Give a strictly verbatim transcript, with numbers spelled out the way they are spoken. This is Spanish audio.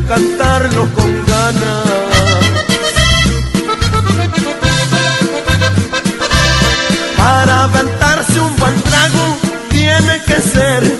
cantarlo con ganas. Para aventarse un buen trago tiene que ser